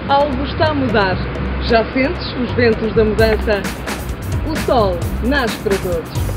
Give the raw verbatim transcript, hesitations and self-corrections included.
Algo está a mudar. Já sentes os ventos da mudança? O sol nasce para todos.